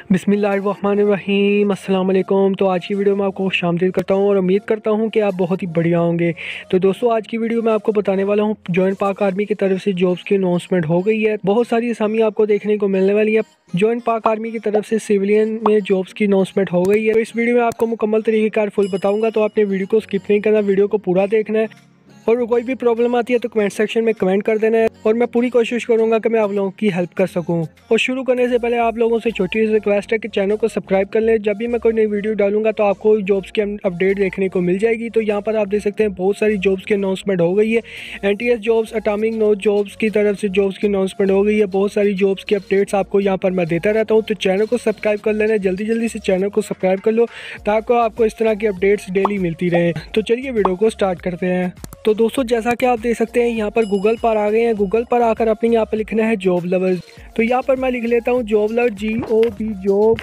बिस्मिल्लाहिर्रहमानिर्रहीम अस्सलाम वालेकुम। तो आज की वीडियो में आपको खुशामदीद करता हूँ और उम्मीद करता हूँ कि आप बहुत ही बढ़िया होंगे। तो दोस्तों आज की वीडियो में आपको बताने वाला हूँ जॉइंट पाक आर्मी की तरफ से जॉब्स की अनाउंसमेंट हो गई है। बहुत सारी असामी आपको देखने को मिलने वाली है। जॉइंट पाक आर्मी की तरफ से सिविलियन में जॉब्स की अनाउंसमेंट हो गई है। तो इस वीडियो में आपको मुकम्मल तरीक़ेकार फुल बताऊँगा, तो आपने वीडियो को स्किप नहीं करना, वीडियो को पूरा देखना है। और कोई भी प्रॉब्लम आती है तो कमेंट सेक्शन में कमेंट कर देना है और मैं पूरी कोशिश करूंगा कि मैं आप लोगों की हेल्प कर सकूं। और शुरू करने से पहले आप लोगों से छोटी सी रिक्वेस्ट है कि चैनल को सब्सक्राइब कर लें। जब भी मैं कोई नई वीडियो डालूंगा तो आपको जॉब्स की अपडेट देखने को मिल जाएगी। तो यहाँ पर आप देख सकते हैं बहुत सारी जॉब्स की अनाउंसमेंट हो गई है। NTS jobs, atomic note jobs की तरफ से जॉब्स की अनाउंसमेंट हो गई है। बहुत सारी जॉब्स की अपडेट्स आपको यहाँ पर मैं देता रहता हूँ। तो चैनल को सब्सक्राइब कर लेना, जल्दी जल्दी से चैनल को सब्सक्राइब कर लो ताकि आपको इस तरह की अपडेट्स डेली मिलती रहे। तो चलिए वीडियो को स्टार्ट करते हैं। तो दोस्तों जैसा कि आप देख सकते हैं यहाँ पर गूगल पर आ गए हैं। गूगल पर आकर अपने यहाँ पर लिखना है जॉब लवर्स। तो यहाँ पर मैं लिख लेता हूँ job lover, GOB job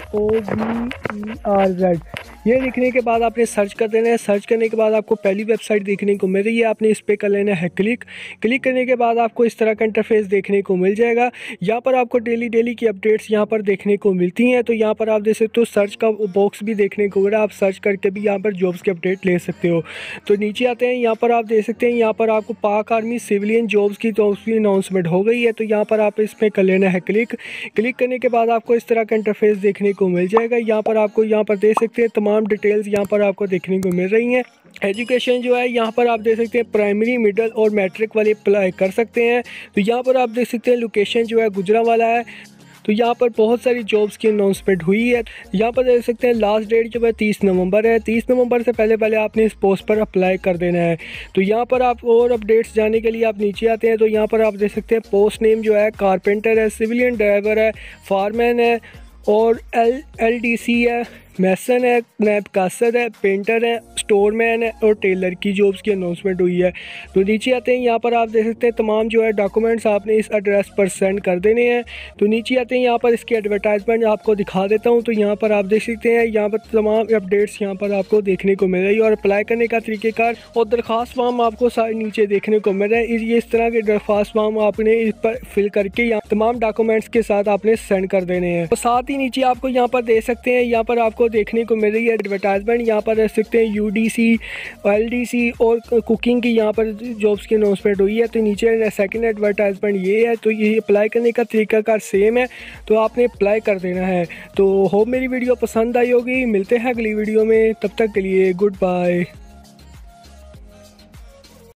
LOVERZ। ये लिखने के बाद आपने सर्च कर देना है। सर्च करने के बाद आपको पहली वेबसाइट देखने को मिल रही है, आपने इस पर कर लेना है क्लिक। क्लिक करने के बाद आपको इस तरह का इंटरफेस देखने को मिल जाएगा। यहाँ पर आपको डेली की अपडेट्स यहाँ पर देखने को मिलती हैं। तो यहाँ पर आप देख सकते हो सर्च का बॉक्स भी देखने को मिल रहा है, आप सर्च करके भी यहाँ पर जॉब्स की अपडेट ले सकते हो। तो नीचे आते हैं, यहाँ पर आप देख सकते हैं यहाँ पर आपको पाक आर्मी सिविलियन जॉब्स की तो उसकी अनाउंसमेंट हो गई है। तो यहाँ पर आप इस पर कर लेना है क्लिक। क्लिक करने के बाद आपको इस तरह का इंटरफेस देखने को मिल जाएगा। यहाँ पर आपको यहाँ पर देख सकते हैं तमाम डिटेल्स यहाँ पर आपको देखने को मिल रही हैं। एजुकेशन जो है यहाँ पर आप देख सकते हैं प्राइमरी, मिडिल और मैट्रिक वाले अप्लाई कर सकते हैं। तो यहाँ पर आप देख सकते हैं लोकेशन जो है गुजरांवाला है। तो यहाँ पर बहुत सारी जॉब्स की अनाउंसमेंट हुई है। यहाँ पर देख सकते हैं लास्ट डेट जो है 30 नवंबर है। 30 नवंबर से पहले आपने इस पोस्ट पर अप्लाई कर देना है। तो यहाँ पर आप और अपडेट्स जाने के लिए आप नीचे आते हैं। तो यहाँ पर आप देख सकते हैं पोस्ट नेम जो है कारपेंटर है, सिविलियन ड्राइवर है, फारमैन है और LDC है, मैसन है, नैपकासर है, पेंटर है, स्टोरमैन है और टेलर की जॉब्स की अनाउंसमेंट हुई है। तो नीचे आते हैं, यहाँ पर आप देख सकते हैं तमाम जो है डॉक्यूमेंट्स आपने इस एड्रेस पर सेंड कर देने हैं। तो नीचे आते हैं, यहाँ पर इसकी एडवर्टाइजमेंट आपको दिखा देता हूँ। तो यहाँ पर आप देख सकते हैं यहाँ पर तमाम अपडेट्स यहाँ पर आपको देखने को मिल रही है और अप्लाई करने का तरीक़ेकार और दरख्वास्त फॉर्म आपको सारे नीचे देखने को मिल रहा है। ये इस तरह के दरख्वास्त फॉर्म आपने इस पर फिल करके यहाँ तमाम डॉक्यूमेंट्स के साथ आपने सेंड कर देने हैं। तो साथ ही नीचे आपको यहाँ पर देख सकते हैं, यहाँ पर आपको देखने को मिल रही है एडवर्टाइजमेंट। यहाँ पर देख सकते हैं UDC, LDC और कुकिंग की यहाँ पर जॉब्स की अनाउंसमेंट हुई है। तो नीचे सेकंड एडवर्टाइजमेंट ये है। तो ये अप्लाई करने का तरीकाकार सेम है, तो आपने अप्लाई कर देना है। तो होप मेरी वीडियो पसंद आई होगी। मिलते हैं अगली वीडियो में, तब तक के लिए गुड बाय।